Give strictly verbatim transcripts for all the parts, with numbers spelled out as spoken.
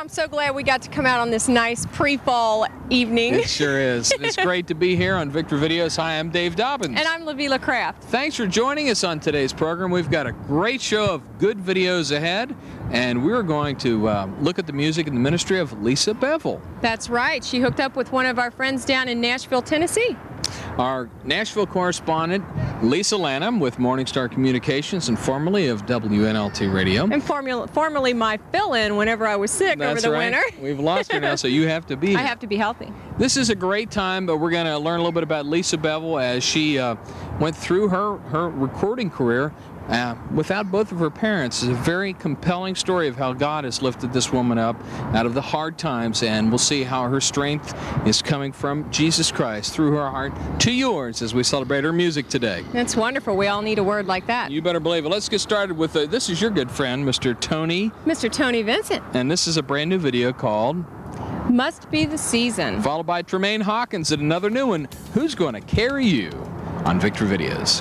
I'm so glad we got to come out on this nice pre-fall evening. It sure is. It's great to be here on Victor Videos. Hi, I'm Dave Dobbins. And I'm Lavila Kraft. Thanks for joining us on today's program. We've got a great show of good videos ahead, and we're going to uh, look at the music and the ministry of Lisa Bevel. That's right. She hooked up with one of our friends down in Nashville, Tennessee. Our Nashville correspondent, Lisa Lanham, with Morningstar Communications and formerly of W N L T Radio. And formula, formerly my fill-in whenever I was sick That's over the right. winter. We've lost her now, so you have to be here. I have to be healthy. This is a great time, but we're going to learn a little bit about Lisa Bevel as she uh, went through her, her recording career Uh, without both of her parents. It's a very compelling story of how God has lifted this woman up out of the hard times, and we'll see how her strength is coming from Jesus Christ through her heart to yours as we celebrate her music today. That's wonderful. We all need a word like that. You better believe it. Let's get started with, uh, this is your good friend, Mister Tony. Mister Tony Vincent. And this is a brand new video called Must Be the Season. Followed by Tremaine Hawkins and another new one, Who's Gonna Carry You, on Victor Videos.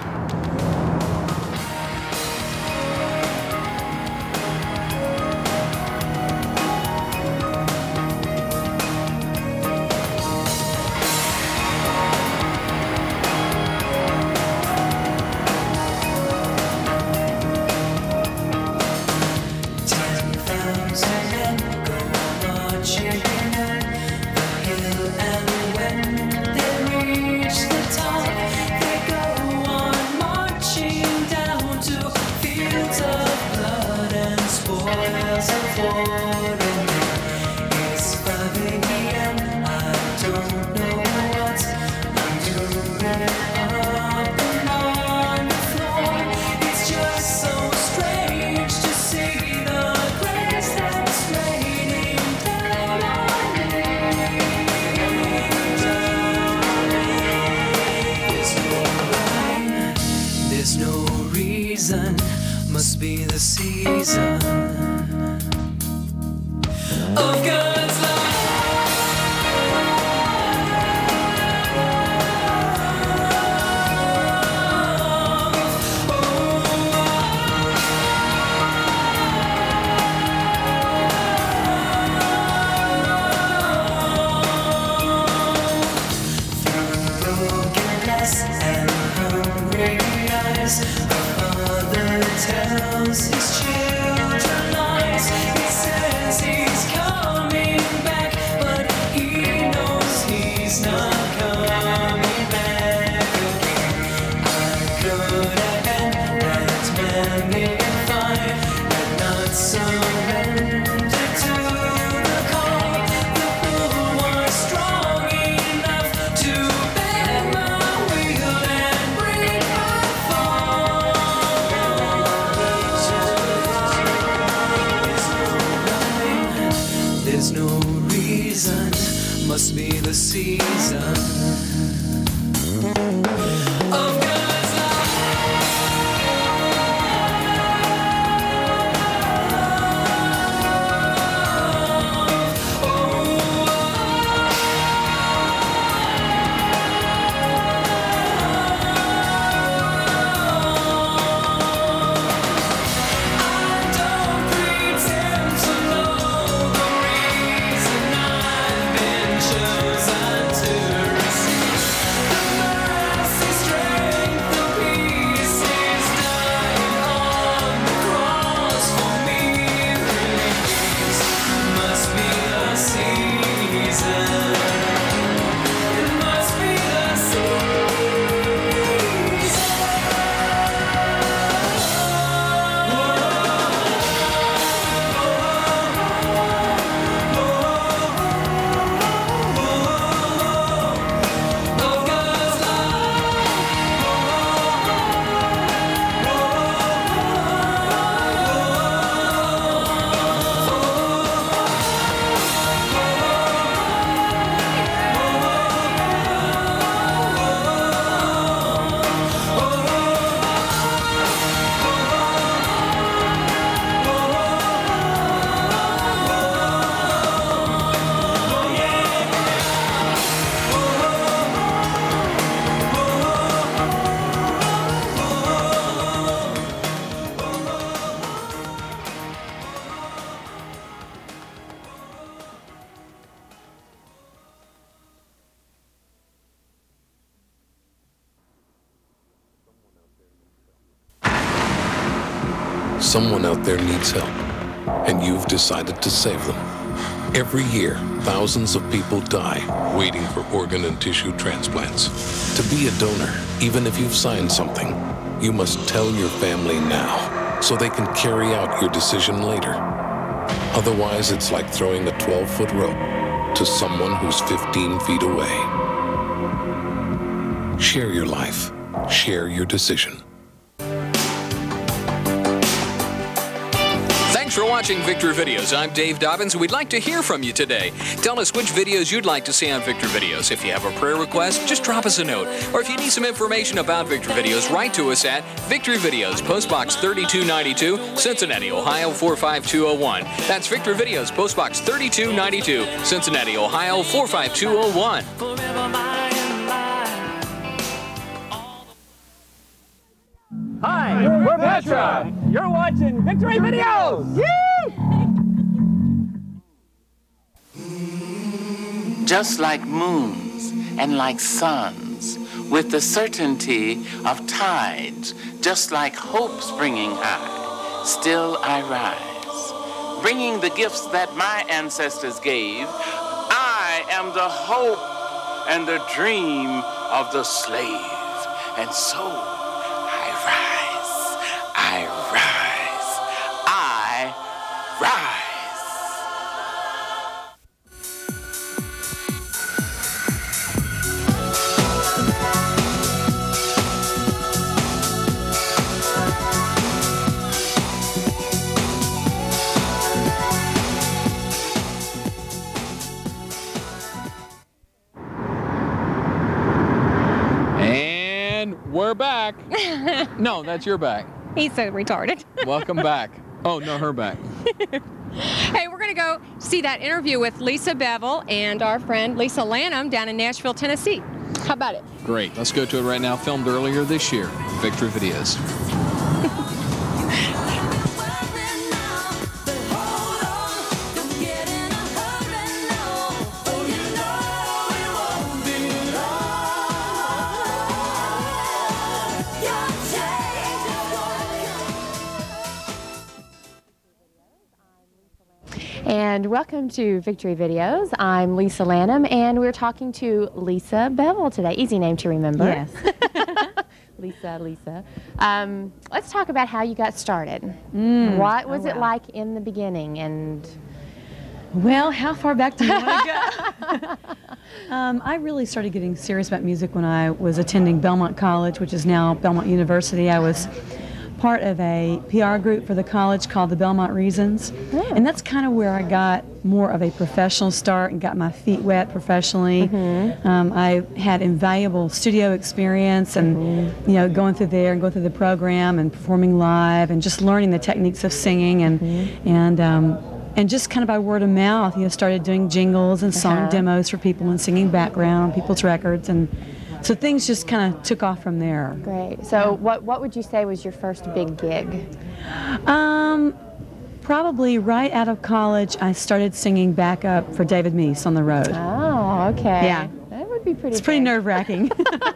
Must be the season of God's love. Through broken glass and hungry eyes, tells his children lies. He says he's coming back, but he knows he's not coming back again. I could have been that magnified and not surrendered to the call. The bull was strong enough to bend my wheel and break my fall. There's no reason, must be the season of God's love. Oh, I don't pretend to know the reason I've been chosen to receive the mercy straight. Someone out there needs help, and you've decided to save them. Every year, thousands of people die waiting for organ and tissue transplants. To be a donor, even if you've signed something, you must tell your family now so they can carry out your decision later. Otherwise, it's like throwing a twelve-foot rope to someone who's fifteen feet away. Share your life. Share your decision. Thanks for watching Victory Videos. I'm Dave Dobbins. We'd like to hear from you today. Tell us which videos you'd like to see on Victory Videos. If you have a prayer request, just drop us a note. Or if you need some information about Victory Videos, write to us at Victory Videos, Post Box thirty-two ninety-two, Cincinnati, Ohio four five two oh one. That's Victory Videos, Post Box thirty-two ninety-two, Cincinnati, Ohio four five two oh one. Hi, we're Petra. You're watching Victory Videos. Just like moons and like suns, with the certainty of tides, just like hope springing high, still I rise, bringing the gifts that my ancestors gave. I am the hope and the dream of the slave, and so I rise, I rise. And we're back. No, that's your back. He's so retarded. Welcome back. Oh, no, her back. Hey, we're going to go see that interview with Lisa Bevel and our friend Lisa Lanham down in Nashville, Tennessee. How about it? Great. Let's go to it right now. Filmed earlier this year. Victory Videos. And welcome to Victory Videos. I'm Lisa Lanham, and we're talking to Lisa Bevel today. Easy name to remember. Yes. Lisa, Lisa. Um, let's talk about how you got started. Mm. What was Oh, it wow. like in the beginning? And Well, how far back do you want to go? um, I really started getting serious about music when I was attending Belmont College, which is now Belmont University. I was part of a P R group for the college called the Belmont Reasons. Yeah. And that's kind of where I got more of a professional start and got my feet wet professionally. Mm-hmm. um, I had invaluable studio experience and, Mm-hmm. you know, going through there and going through the program and performing live and just learning the techniques of singing and, Mm-hmm. and, um, and just kind of by word of mouth, you know, started doing jingles and song Uh-huh. demos for people and singing background on people's records. And so things just kind of took off from there. great. So, what what would you say was your first big gig? Um, probably right out of college, I started singing backup for David Meese on the road. Oh, okay. Yeah. That would be pretty. It's pretty big. nerve-wracking.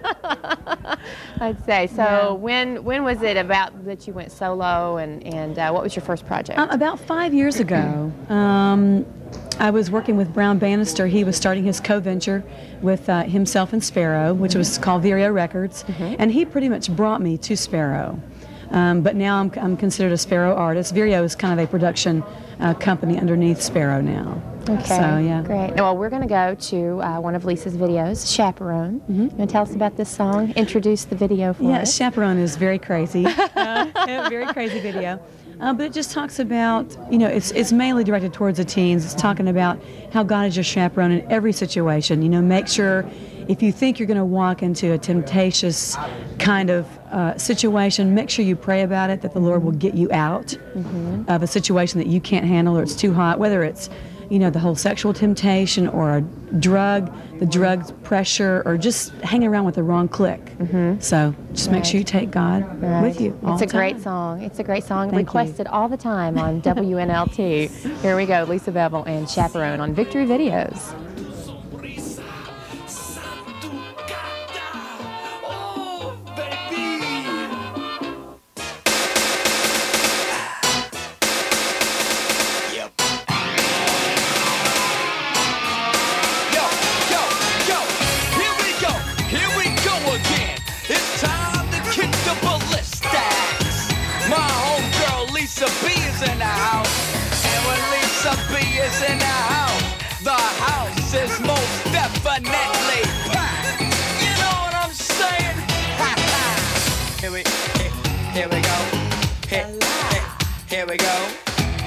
I'd say. So, Yeah. when when was it about that you went solo, and and uh, what was your first project? Um, about five years ago, um, I was working with Brown Bannister. He was starting his co-venture with uh, himself and Sparrow, which was called Vireo Records, and he pretty much brought me to Sparrow. Um, but now I'm, I'm considered a Sparrow artist. Vireo is kind of a production uh, company underneath Sparrow now. Okay, So, yeah. great. Well, we're going to go to uh, one of Lisa's videos, Chaperone. Mm-hmm. You want to tell us about this song? Introduce the video for Yeah, us. Chaperone is very crazy. uh, a very crazy video. Uh, but it just talks about, you know, it's, it's mainly directed towards the teens. It's talking about how God is your chaperone in every situation. You know, make sure if you think you're going to walk into a temptatious kind of uh, situation, make sure you pray about it, that the Lord will get you out Mm-hmm. of a situation that you can't handle or it's too hot, whether it's, you know, the whole sexual temptation or a drug, the drug pressure, or just hanging around with the wrong clique. Mm-hmm. So just make sure you take God Right. with you all It's a the great time. song. It's a great song. Thank you. Requested all the time on W N L T. Here we go, Lisa Bevel and Chaperone on Victory Videos.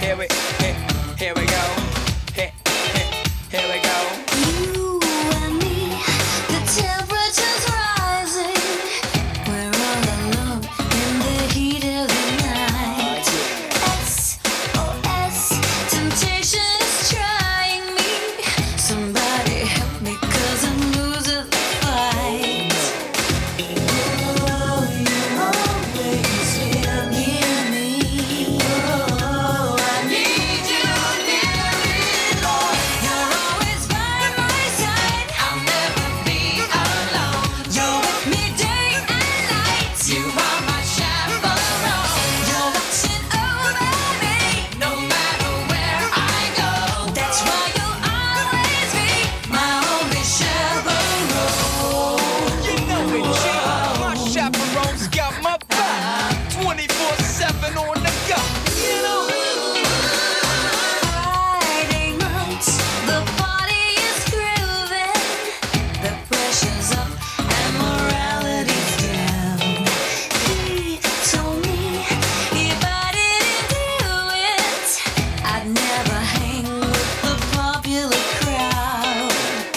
Here we, here, here we go. Here, here, here we go. You and me, the temperature's rising. We're all alone in the heat of the night. S O S, temptation is trying me. Somebody help me, 'cause I'm losing the fight. Oh, you always feel near me. Oh, I need you near me, Lord. You're always by my side. I'll never be alone. You're with me day and night. You are my chaperone. You're watching over me, no matter where I go. That's why you'll always be my only chaperone. You know it, G. My chaperone's got my back. twenty-four seven on the go. You know Friday night, the party is grooving. The pressure's up and morality's down. He told me if I didn't do it, I'd never hang with the popular crowd.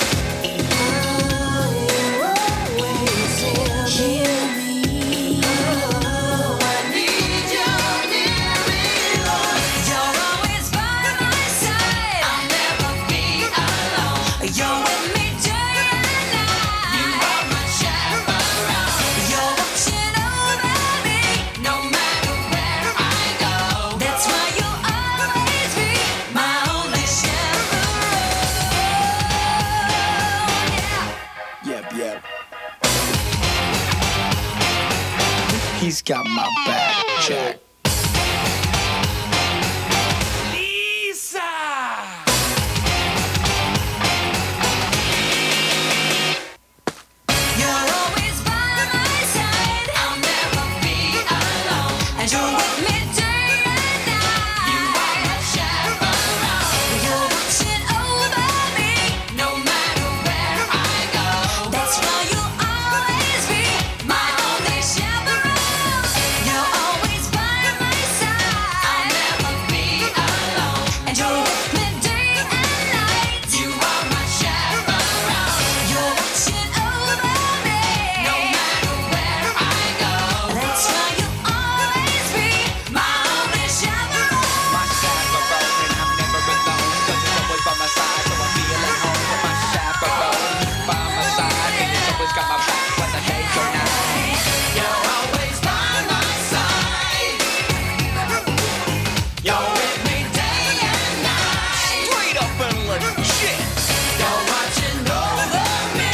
Oh, you always hear me. Oh, I need you near me, Lord. You're always by my side. I'll never be alone. You're with me day and night. You are my chaperone. You're watching over me, no matter where I go. That's why you'll always be my only chaperone. Yep, yep. He's got my back, Jack. Lisa! You're always by my side. I'll never be alone. And you're with me day and night. You are my chaperone. You're watching over me, no matter where I go. That's why you'll always be my only chaperone. You're always by my side. I'll never be alone. And you're with me day and night. You are my chaperone. You're watching over me, no matter where I go. That's why you'll always be my only chaperone. My chaperone, and I'm never alone. 'Cause it's always by my side, so I feel at home with my chaperone. He's by my side, and he's always got my back whether day or night. You're always by my side. You're with me day and night. Straight up and legit. You're watching over me.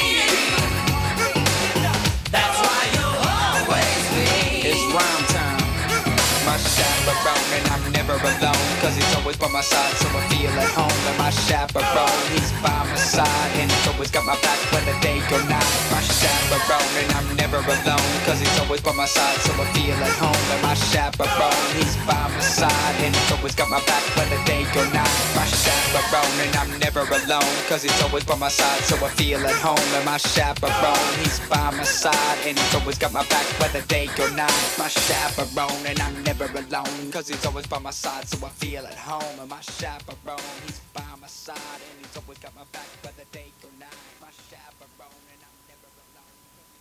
That's why you'll always be. It's rhyme time. My chaperone, and I'm never alone. 'Cause he's always by my side, so I feel at home. And my chaperone, he's by my side, and he's always got my back whether day or night. My chaperone, and I'm never alone. 'Cause he's always by my side, so I feel at home. And my chaperone, he's by my side, and he's always got my back whether day or night. My chaperone, and I'm never alone. 'Cause he's always by my side, so I feel at home. And my chaperone, he's by my side, and he's always got my back whether day or night. My chaperone, and I'm never alone. 'Cause he's always by my side, so I feel at home. And my chaperone, he's by my side, and he's always got my back whether day or night. My chaperone, and I'm never alone.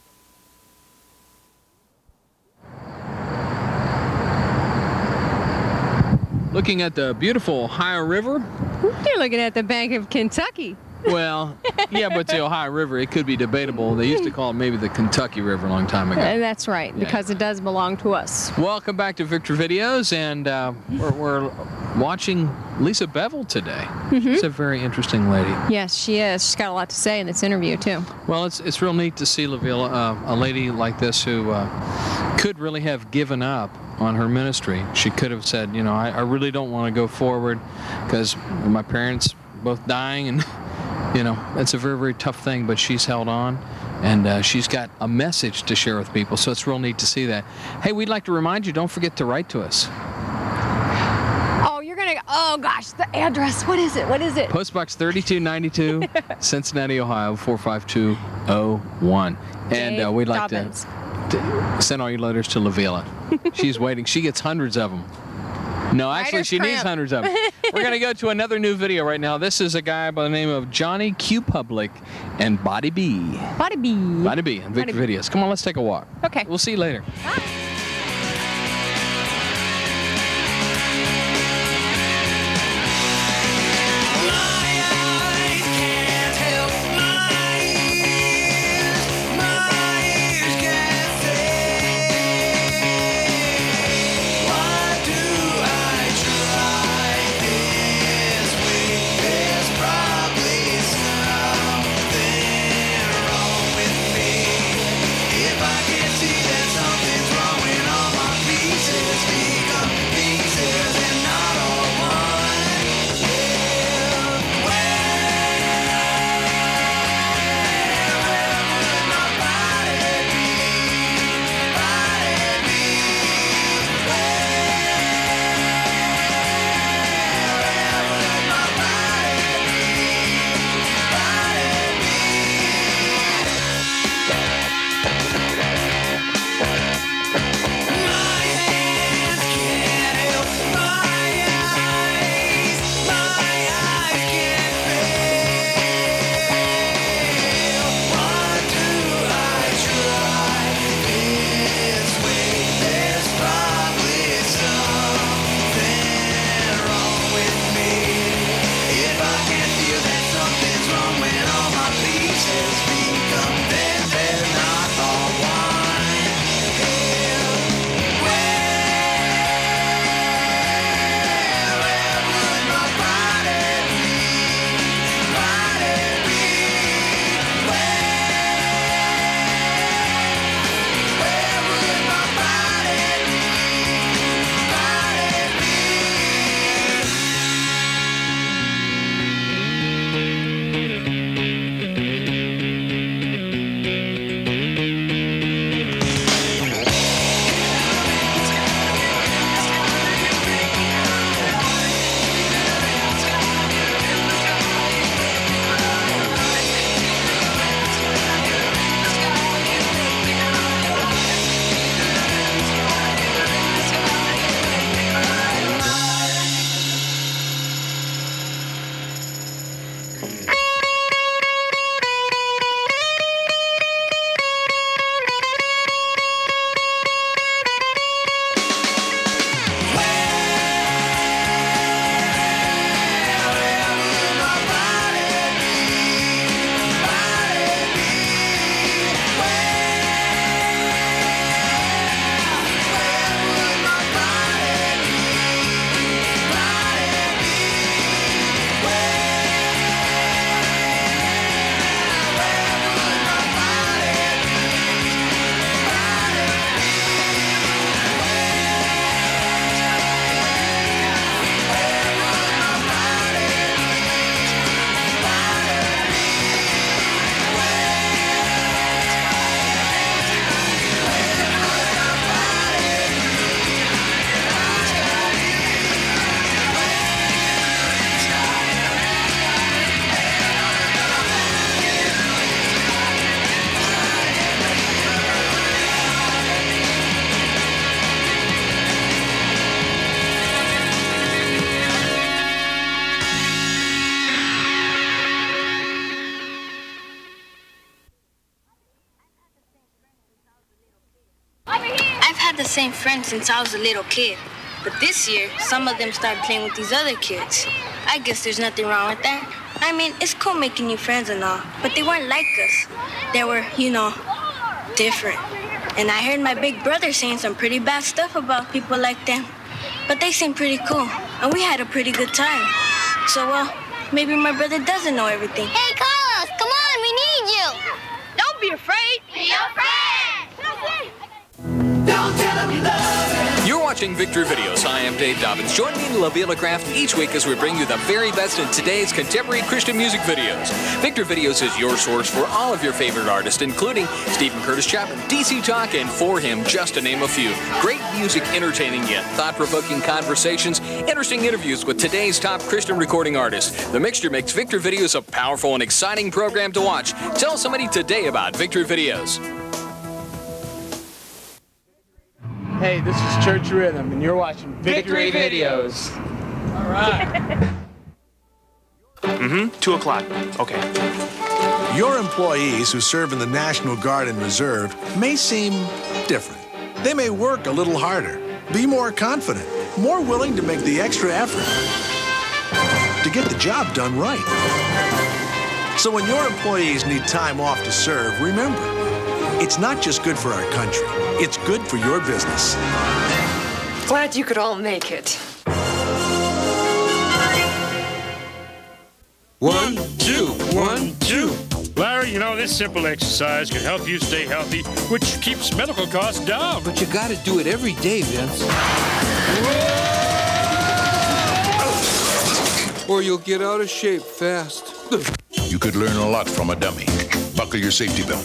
Looking at the beautiful Ohio River. You're looking at the Bank of Kentucky. Well, yeah, but the Ohio River, it could be debatable. They used to call it maybe the Kentucky River a long time ago. Uh, that's right, Yeah. because it does belong to us. Welcome back to Victor Videos, and uh, we're, we're watching Lisa Bevel today. She's a very interesting lady. Yes, she is. She's got a lot to say in this interview, too. Well, it's it's real neat to see Lavilla, uh, a lady like this who uh, could really have given up on her ministry. She could have said, you know, I, I really don't want to go forward because my parents both dying, and you know, it's a very, very tough thing, but she's held on, and uh, she's got a message to share with people, so it's real neat to see that. Hey, we'd like to remind you, don't forget to write to us. Oh, you're going to, oh gosh, the address, what is it? What is it? Postbox thirty-two ninety-two, Cincinnati, Ohio, four five two oh one. And uh, we'd like to, to send all your letters to Lavilla. She's waiting. She gets hundreds of them. No, actually, Writer's she needs cramp. hundreds of them. We're going to go to another new video right now. This is a guy by the name of Johnny Q Public and Body B. Body B. Body B on Victor Body B. Videos. Come on, let's take a walk. Okay. We'll see you later. the same friends since I was a little kid. But this year, some of them started playing with these other kids. I guess there's nothing wrong with that. I mean, it's cool making new friends and all, but they weren't like us. They were, you know, different. And I heard my big brother saying some pretty bad stuff about people like them. But they seemed pretty cool, and we had a pretty good time. So, well, maybe my brother doesn't know everything. Hey, Carlos, come on, we need you. Don't be afraid. Be your friend. Don't tell them you love him. You're watching Victory Videos. I am Dave Dobbins. Join me in La Villa Craft each week as we bring you the very best in today's contemporary Christian music videos. Victory Videos is your source for all of your favorite artists, including Stephen Curtis Chapman, D C Talk, and For Him, just to name a few. Great music, entertaining yet thought-provoking conversations, interesting interviews with today's top Christian recording artists. The mixture makes Victory Videos a powerful and exciting program to watch. Tell somebody today about Victory Videos. Hey, this is Church Rhythm, and you're watching Victory Videos. All right. Mm-hmm. Two o'clock. Okay. Your employees who serve in the National Guard and Reserve may seem different. They may work a little harder, be more confident, more willing to make the extra effort to get the job done right. So when your employees need time off to serve, remember, it's not just good for our country, it's good for your business. Glad you could all make it. One, two, one, two. Larry, you know, this simple exercise can help you stay healthy, which keeps medical costs down. But you gotta do it every day, Vince. Or you'll get out of shape fast. You could learn a lot from a dummy. Buckle your safety belt.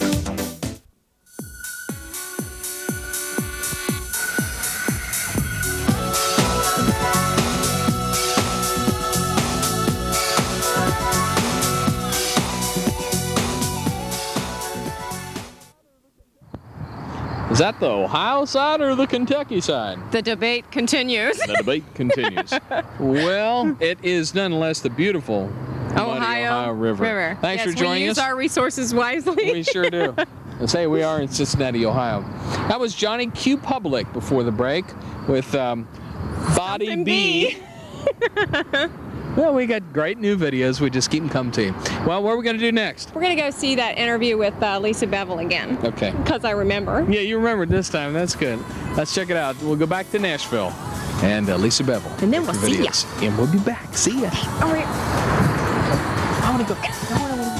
Is that the Ohio side or the Kentucky side? The debate continues. The debate continues. Well, it is nonetheless the beautiful Ohio, Ohio River. River. Thanks yes, for joining we use us. our resources wisely. We sure do. Let's say we are in Cincinnati, Ohio. That was Johnny Q. Public before the break with um, Body Something B. Well, we got great new videos. We just keep them coming to you. Well, what are we going to do next? We're going to go see that interview with uh, Lisa Bevel again. Okay. Because I remember. Yeah, you remembered this time. That's good. Let's check it out. We'll go back to Nashville and uh, Lisa Bevel. And then we'll see ya. And we'll be back. See ya. All right. I want to go. I want to go.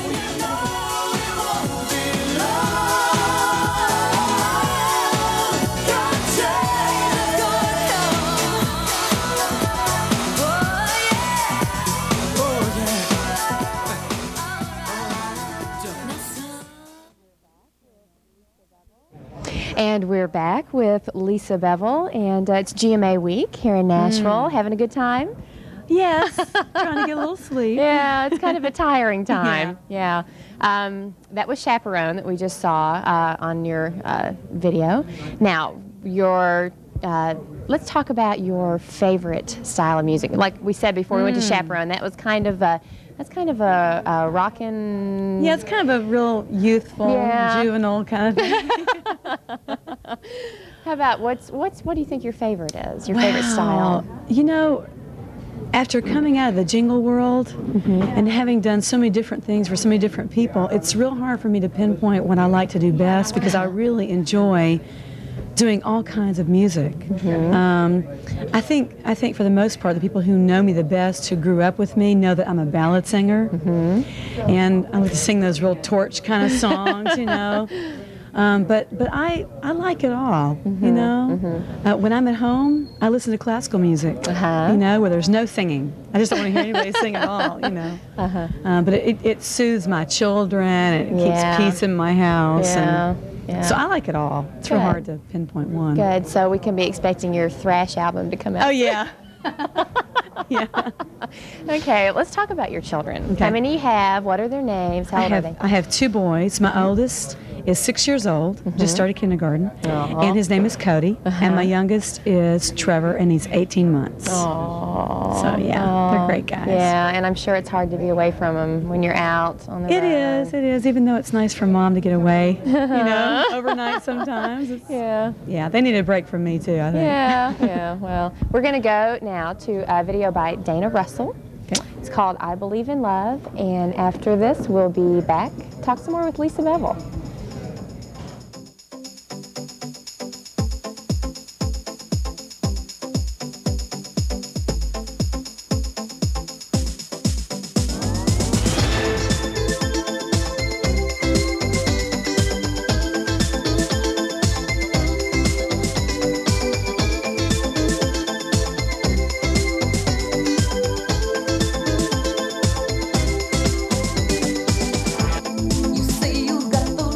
And we're back with Lisa Bevel, and uh, it's G M A week here in Nashville. Mm. Having a good time? Yes, trying to get a little sleep. Yeah, it's kind of a tiring time. Yeah. yeah. Um, that was Chaperone that we just saw uh, on your uh, video. Now, your uh, let's talk about your favorite style of music. Like we said before we went to Mm. Chaperone, that was kind of a that's kind of a, a rockin'. Yeah, it's kind of a real youthful, Yeah. juvenile kind of thing. How about what's what's what do you think your favorite is? Your favorite style? Wow. You know, after coming out of the jingle world Mm-hmm. and having done so many different things for so many different people, it's real hard for me to pinpoint what I like to do best because I really enjoy doing all kinds of music. Mm-hmm. Um, I think I think for the most part, the people who know me the best, who grew up with me, know that I'm a ballad singer, Mm-hmm. and I like to sing those real torch kind of songs, you know. Um, but but I, I like it all, Mm-hmm. you know. Uh, when I'm at home, I listen to classical music, Uh-huh. you know, where there's no singing. I just don't want to hear anybody sing at all, you know. Uh-huh. Uh, but it, it soothes my children, and it Yeah. keeps peace in my house. Yeah, And yeah. So I like it all. It's real Good. hard to pinpoint one. Good. So we can be expecting your thrash album to come out. Oh, yeah. yeah. Okay, let's talk about your children. Okay. How many you have? What are their names? How I old have, are they? I have two boys. My oldest is six years old, just started kindergarten, Aw. and his name is Cody. Uh-huh. And my youngest is Trevor, and he's eighteen months. Aww. So yeah, they're great guys. Yeah, and I'm sure it's hard to be away from them when you're out on the It road. is, it is, even though it's nice for mom to get away, you know, overnight sometimes. It's, Yeah. yeah, they need a break from me too, I think. Yeah, yeah. Well, we're going to go now to a video by Dana Russell. Okay. It's called I Believe in Love, and after this, we'll be back, talk some more with Lisa Bevel. You say you got the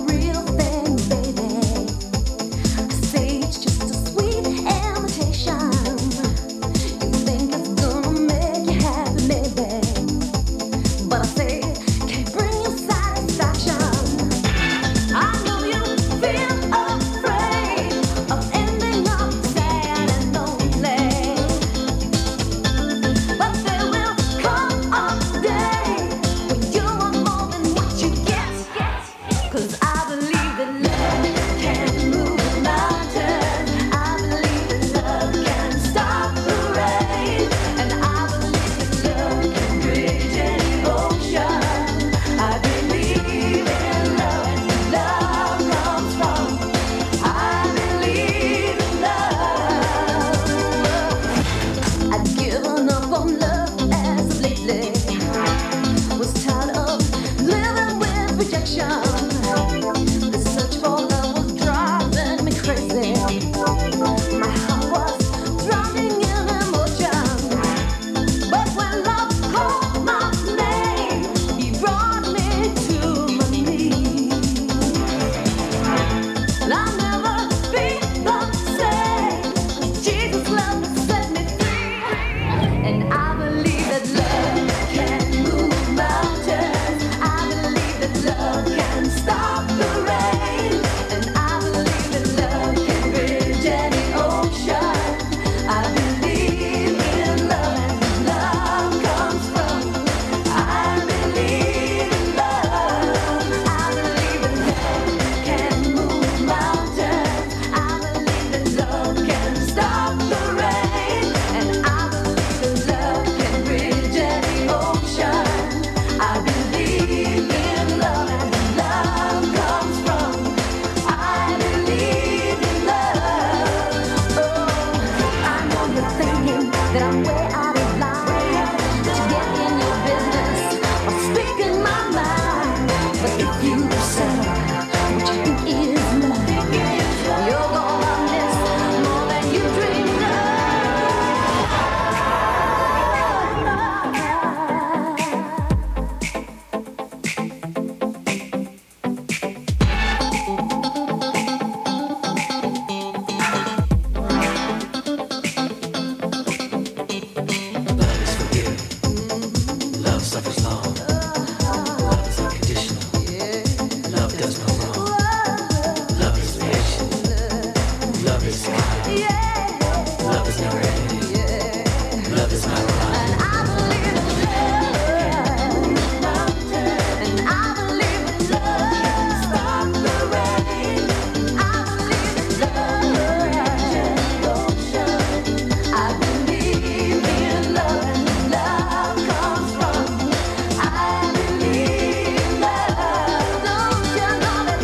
is my life. And I believe in love. And I believe in love. Stop the rain. I believe in love. I believe in love. And love comes from. I believe in love. Don't you know that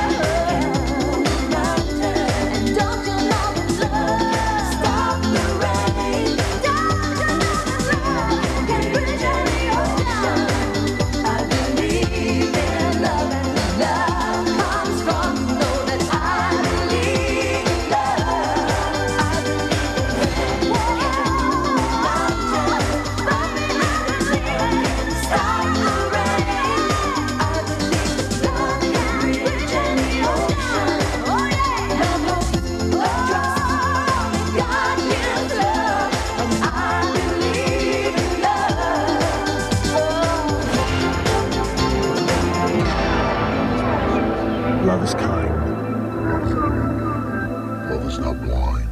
love? And don't you know that love? Stop the rain. Don't you know that love can bridge any ocean? I believe in love, and love comes from. Know that I believe in love. I believe in stop the rain. I believe love can bridge any ocean. Oh yeah, love, love, trust. God gives love, and I believe in love. Love is kind. Love is not blind.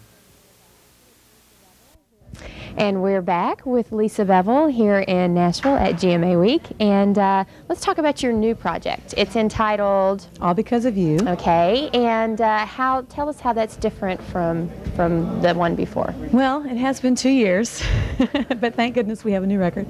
And we're back with Lisa Bevel here in Nashville at G M A Week. And uh, let's talk about your new project. It's entitled All Because of You. Okay. And uh, how? Tell us how that's different from from the one before. Well, it has been two years, but thank goodness we have a new record.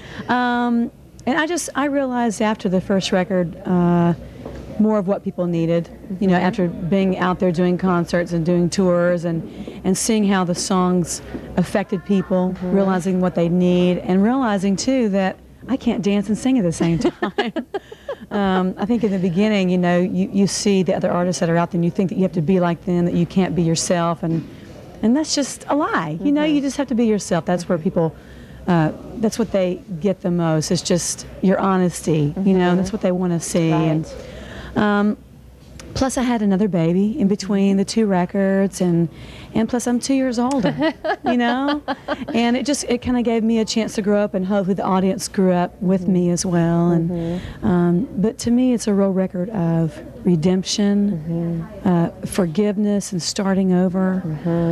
um, and I just, I realized after the first record, uh, more of what people needed. You know, after being out there doing concerts and doing tours and, and seeing how the songs affected people, realizing what they need, and realizing too that I can't dance and sing at the same time. um, I think in the beginning, you know, you, you see the other artists that are out there and you think that you have to be like them, that you can't be yourself, and and that's just a lie. You know, you just have to be yourself. That's where people, uh, that's what they get the most. It's just your honesty, you know, that's what they want to see. And um, plus I had another baby in between the two records, and and plus I'm two years older, you know, and it just, it kind of gave me a chance to grow up, and hopefully the audience grew up with me as well. And um, but to me it's a real record of redemption, uh, forgiveness, and starting over.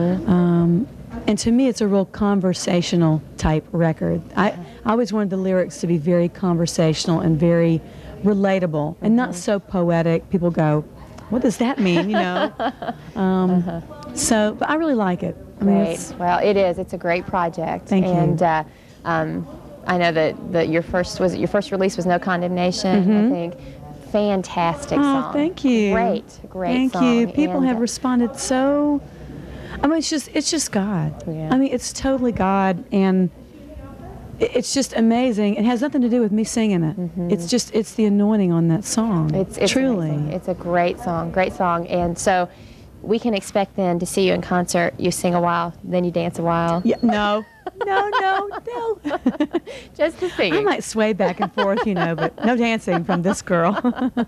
Um, and to me it's a real conversational type record. I, I always wanted the lyrics to be very conversational and very relatable, and not so poetic. People go, what does that mean, you know? Um, so, but I really like it. I mean, Great. it's, Well, it is. It's a great project. Thank you. And uh, um, I know that, that your first was your first release was No Condemnation. Mhm. I think fantastic oh, song. thank you. Great, great Thank song. you. People And, have uh, responded so. I mean, it's just, it's just God. Yeah. I mean, it's totally God, and it- it's just amazing. It has nothing to do with me singing it. It's just, it's the anointing on that song. It's, it's truly. amazing. It's a great song, great song. And so we can expect then to see you in concert. You sing a while, then you dance a while. Yeah, no, no, no, no. Just the singing. I might sway back and forth, you know, but no dancing from this girl.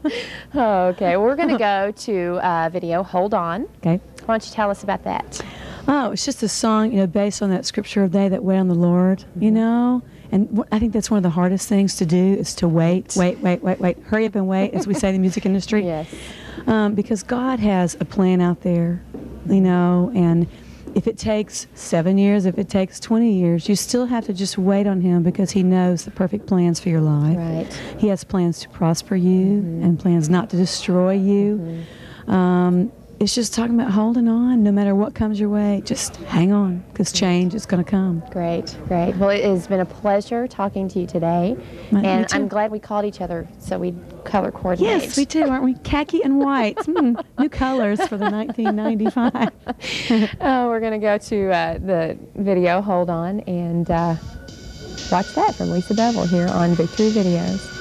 Okay, we're going to go to uh, video, Hold On. Okay. Why don't you tell us about that? Oh, it's just a song, you know, based on that scripture of they that wait on the Lord, you know. And wh- I think that's one of the hardest things to do is to wait, wait, wait, wait, wait. Hurry up and wait, as we say in the music industry. Yes. Um, because God has a plan out there, you know, and if it takes seven years, if it takes twenty years, you still have to just wait on Him, because He knows the perfect plans for your life. Right. He has plans to prosper you and plans not to destroy you. Um, it's just talking about holding on no matter what comes your way. Just hang on, because change is going to come. Great, great. Well, it has been a pleasure talking to you today. Me- me and too. I'm glad we called each other so we'd color coordinate. Yes, we do, aren't we? Khaki and white. Mm, new colors for the nineteen ninety-five. Oh, we're going to go to uh, the video, Hold On, and uh, watch that from Lisa Bevel here on Victory Videos.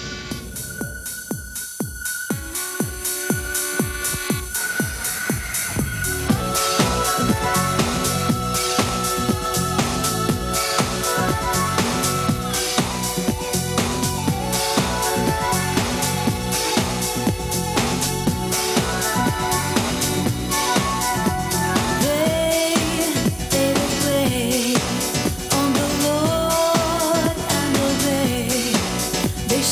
They, they that wait on the Lord and obey, they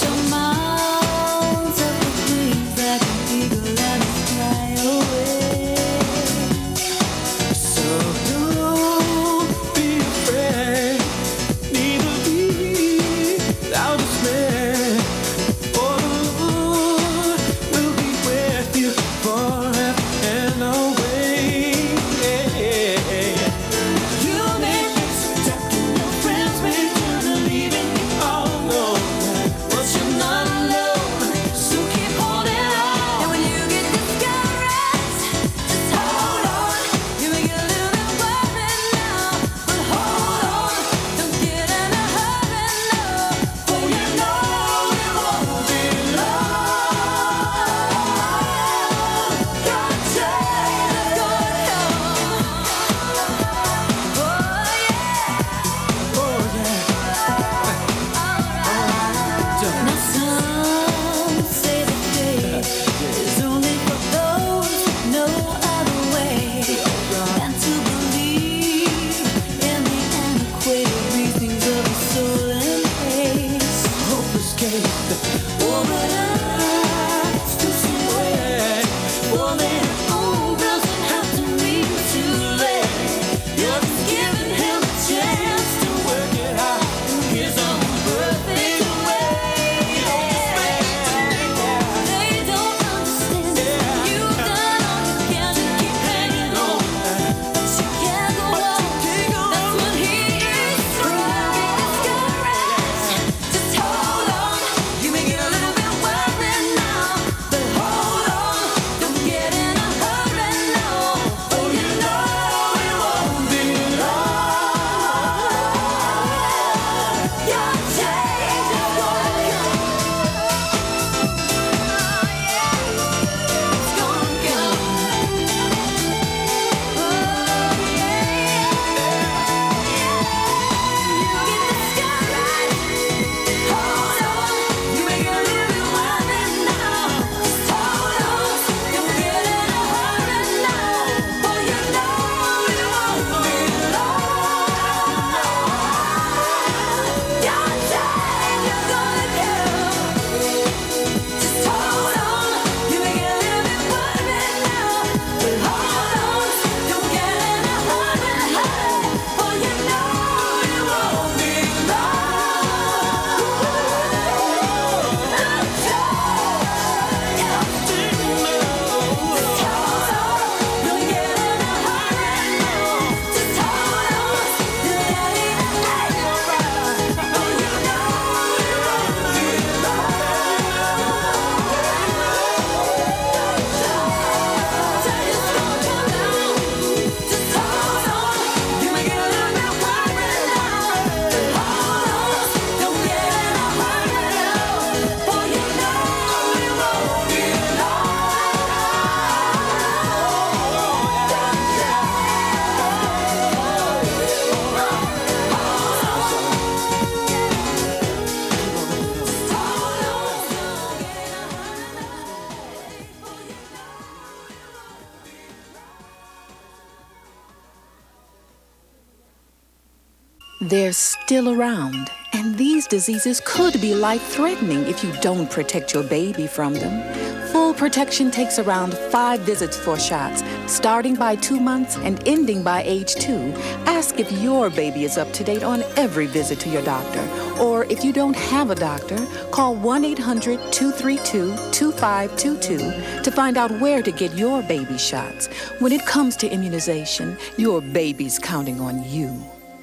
They're still around, and these diseases could be life-threatening if you don't protect your baby from them. Full protection takes around five visits for shots, starting by two months and ending by age two. Ask if your baby is up to date on every visit to your doctor. Or if you don't have a doctor, call one eight hundred, two three two, two five two two to find out where to get your baby shots. When it comes to immunization, your baby's counting on you.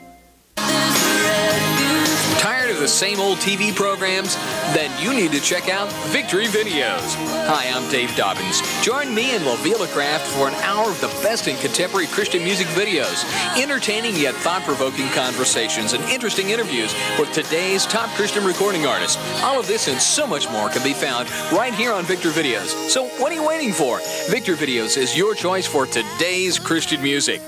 Tired of the same old T V programs? Then you need to check out Victory Videos. Hi, I'm Dave Dobbins. Join me and Lavila Craft for an hour of the best in contemporary Christian music videos, entertaining yet thought-provoking conversations and interesting interviews with today's top Christian recording artists. All of this and so much more can be found right here on Victor Videos. So what are you waiting for? Victor Videos is your choice for today's Christian music.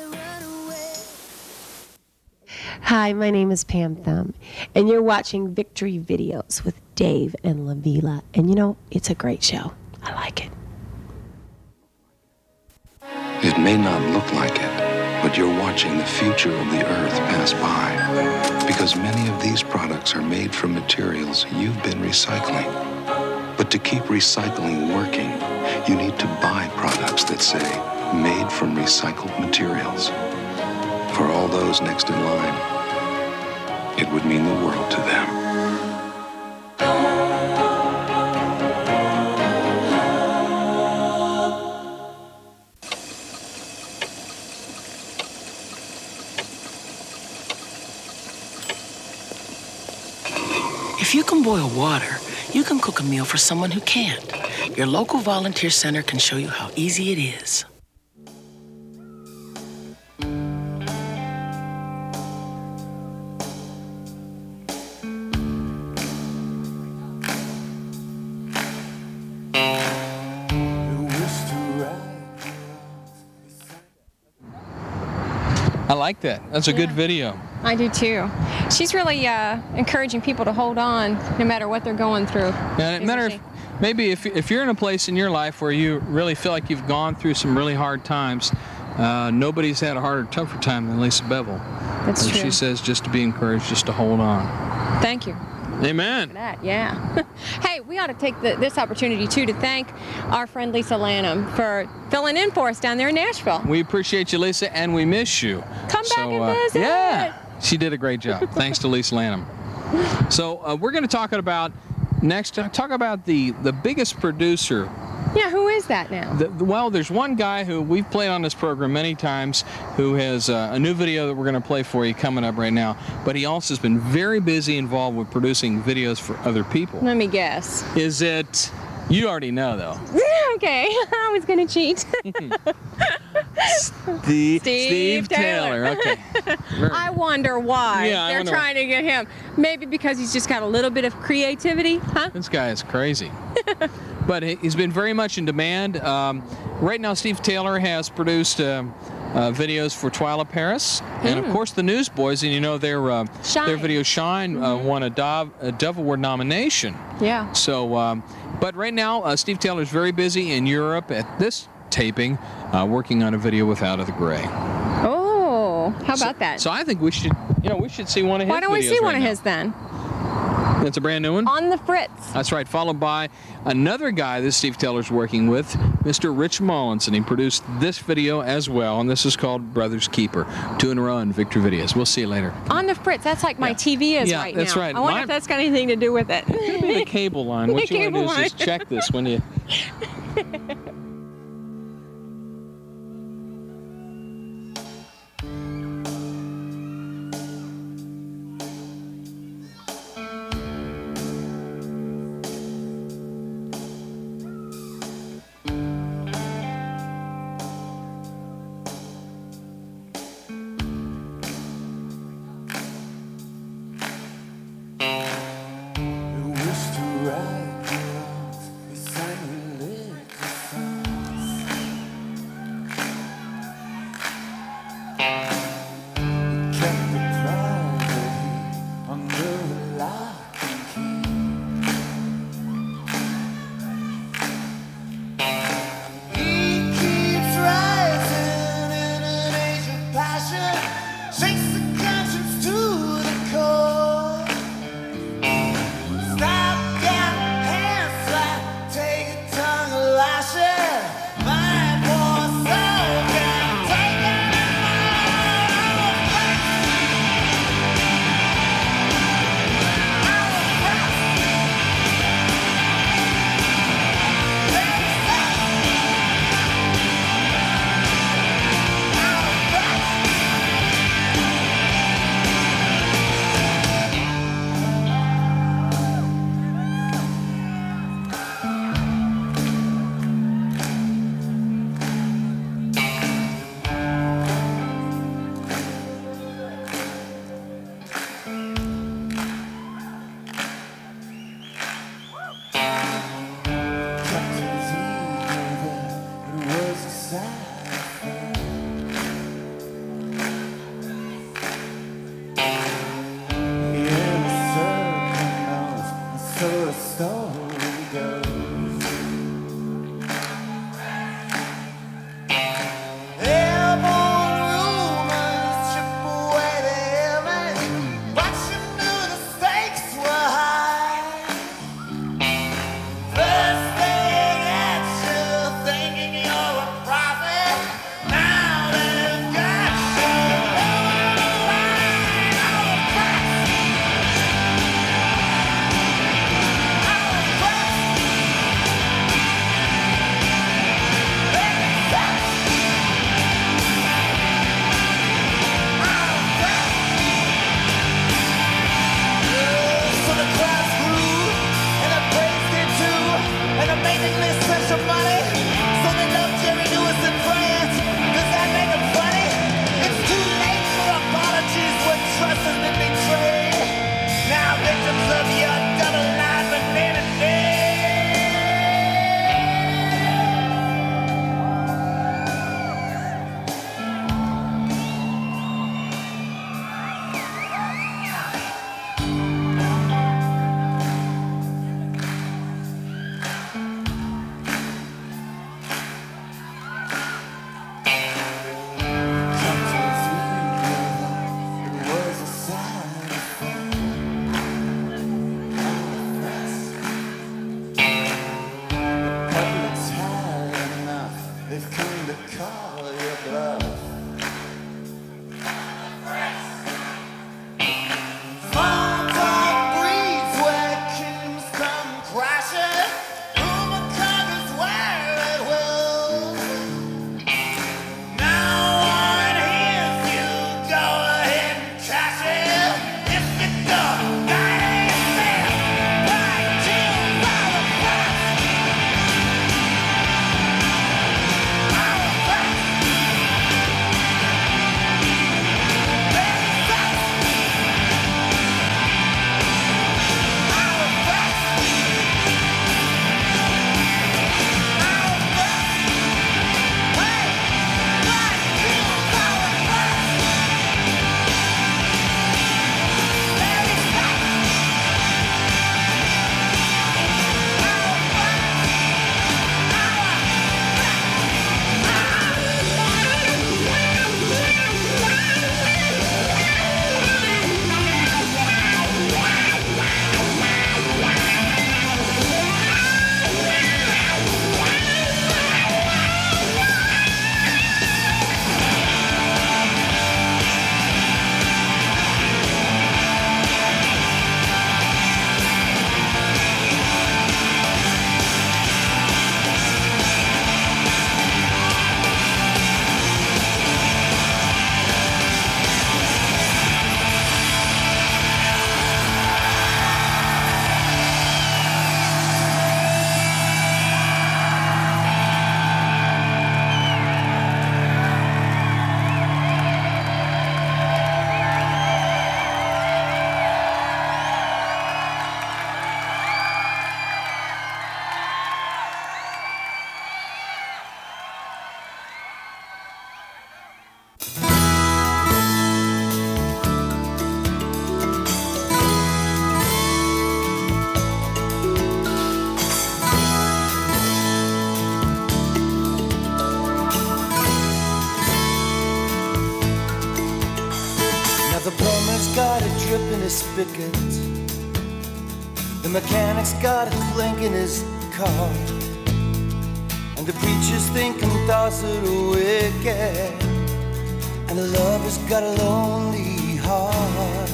Hi, my name is Pam Thumb, and you're watching Victory Videos with Dave and Lavila. And you know, it's a great show. I like it. It may not look like it, but you're watching the future of the earth pass by. Because many of these products are made from materials you've been recycling. But to keep recycling working, you need to buy products that say, made from recycled materials. For all those next in line, it would mean the world to them. If you can boil water, you can cook a meal for someone who can't. Your local volunteer center can show you how easy it is. I like that. That's a good video. I do too. She's really uh, encouraging people to hold on no matter what they're going through. Yeah, no matter if, maybe if, if you're in a place in your life where you really feel like you've gone through some really hard times, uh, nobody's had a harder, tougher time than Lisa Bevel. That's and true. She says just to be encouraged, just to hold on. Thank you. Amen. For that, yeah. Hey, we ought to take the, this opportunity too to thank our friend Lisa Lanham for filling in for us down there in Nashville. We appreciate you, Lisa, and we miss you. Come so, back and uh, visit. Yeah, she did a great job. Thanks to Lisa Lanham. So uh, we're going to talk about next. Talk about the the biggest producer. Yeah, who is that now? The, well, there's one guy who we've played on this program many times who has uh, a new video that we're going to play for you coming up right now. But he also has been very busy involved with producing videos for other people. Let me guess. Is it? You already know, though. Okay, I was going to cheat. Steve, Steve Taylor. Taylor. Okay. I wonder why Yeah, I they're wonder trying to get him. Maybe because he's just got a little bit of creativity, huh? This guy is crazy. But he- he's been very much in demand. Um, right now, Steve Taylor has produced um, uh, videos for Twyla Paris, and of Mm. course the Newsboys. And you know their uh, Shine. their video Shine uh, won a Dove, a Dove Award nomination. Yeah. So, um, but right now, uh, Steve Taylor is very busy in Europe at this taping, uh, working on a video with Out of the Gray. Oh, how about that? So I think we should, you know, we should see one of his. Why don't we videos see one right of now. his then? It's a brand new one? On the Fritz. That's right, followed by another guy that Steve Taylor's working with, Mister Rich Mullins, and he produced this video as well, and this is called Brother's Keeper. Two in a row in Victor Videos. We'll see you later. On the Fritz. That's like my T V is Yeah, right that's now. right. I wonder My- if that's got anything to do with it. It could be the cable line. What The you want to cable do is line. just check this when you... You wish to ride beside me, live spigot. The mechanic's got a clink in his car, and the preacher's thinking thoughts that are wicked, and the lover's got a lonely heart.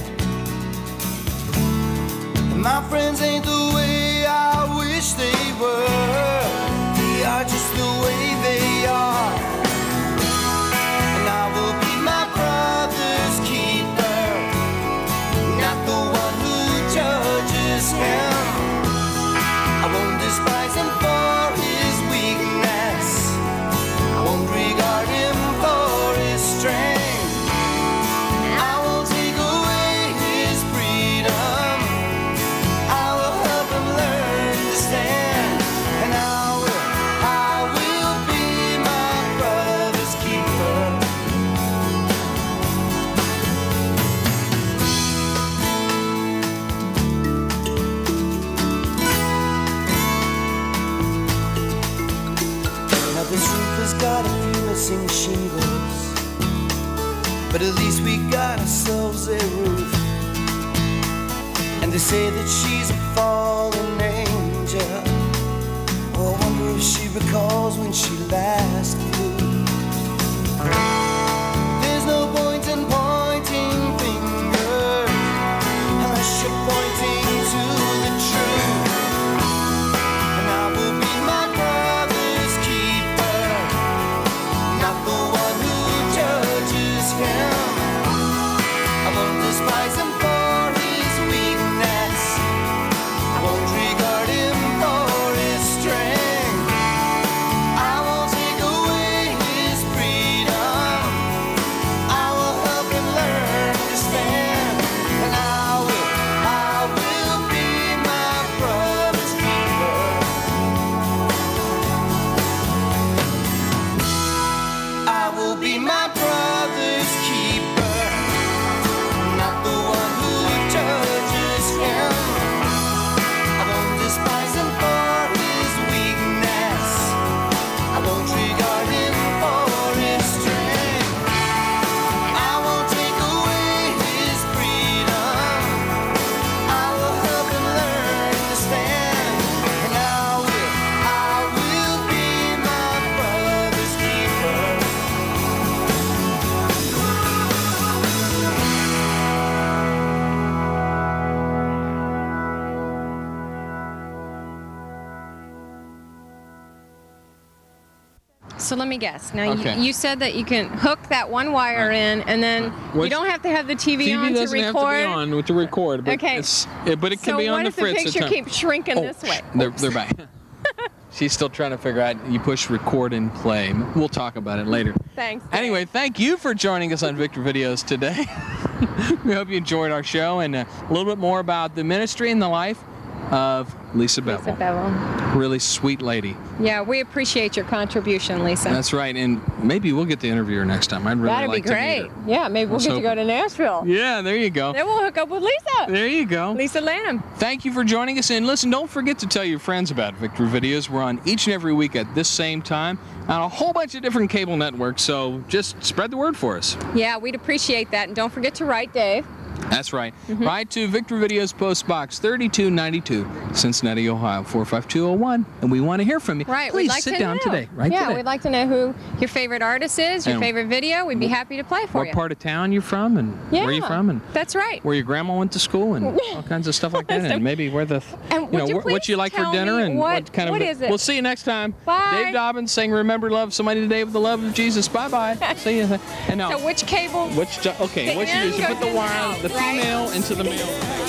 And my friends ain't the way I wish they were. They are just the way they are. And I will be my brother's keeper, not the one who judges him. I won't despise him for his weakness. I won't regard him for his strength. I won't take away his freedom. I will help him learn to stand. And I will, I will be my brother's keeper. Now this roof has got a few missing shingles, but at least we got ourselves a roof. And they say that she's a fallen angel. Oh, I wonder if she recalls when she last flew. There's no point in pointing fingers unless you're pointing to the truth. And I will be my brother's keeper, not the one who judges him. I won't despise him for his weakness. I won't regard him for his strength. I won't take away his freedom. I will help him learn to stand. And I will, I will be my brother's keeper. I will be my brother's keeper, not the one who judges him. I won't despise him for his weakness. I won't regard him for his strength. I won't take away his freedom. I will help him learn to stand. And I will, I will be my brother's keeper. So let me guess. Now, Okay. you, you said that you can hook that one wire in, and then you Which- don't have to have the T V, T V on to doesn't have to record. be on with the record, but Okay. it's, it, but it can so be on what the if fritz. the at picture time. keeps shrinking Oh, this way? They're, they're back. She's still trying to figure out. You push record and play. We'll talk about it later. Thanks. Anyway, thank you for joining us on Victor Videos today. We hope you enjoyed our show and uh, a little bit more about the ministry and the life of Lisa Bevel. Lisa Bevel. Really sweet lady. Yeah, we appreciate your contribution, Lisa. That's right. And maybe we'll get to interview her next time. I'd really That'd like be to great. meet her. Yeah, maybe we'll Let's get to hope- go to Nashville. Yeah, there you go. Then we'll hook up with Lisa. There you go. Lisa Lanham. Thank you for joining us. And listen, don't forget to tell your friends about Victor Videos. We're on each and every week at this same time on a whole bunch of different cable networks. So just spread the word for us. Yeah, we'd appreciate that. And don't forget to write Dave. That's right. Write to Victor Videos Post Box thirty-two ninety-two, Cincinnati, Ohio, four five two oh one. And we want to hear from you. Right. Please we'd like sit to down know. today. Right yeah, today. we'd like to know who your favorite artist is, your And favorite video. We'd be happy to play for what you. part of town you're from and yeah, where you're from and that's right. where your grandma went to school and all kinds of stuff like that. And maybe where the, And you know, would you wh- what please you like for tell dinner me and what- what kind what of. is it? We'll see you next time. Bye. Dave Dobbins saying, "Remember, love somebody today with the love of Jesus." Bye bye. See you. And now, So which cable? which? jo- Okay, The what you do is end you put goes the in wire, out, the right? female into the male.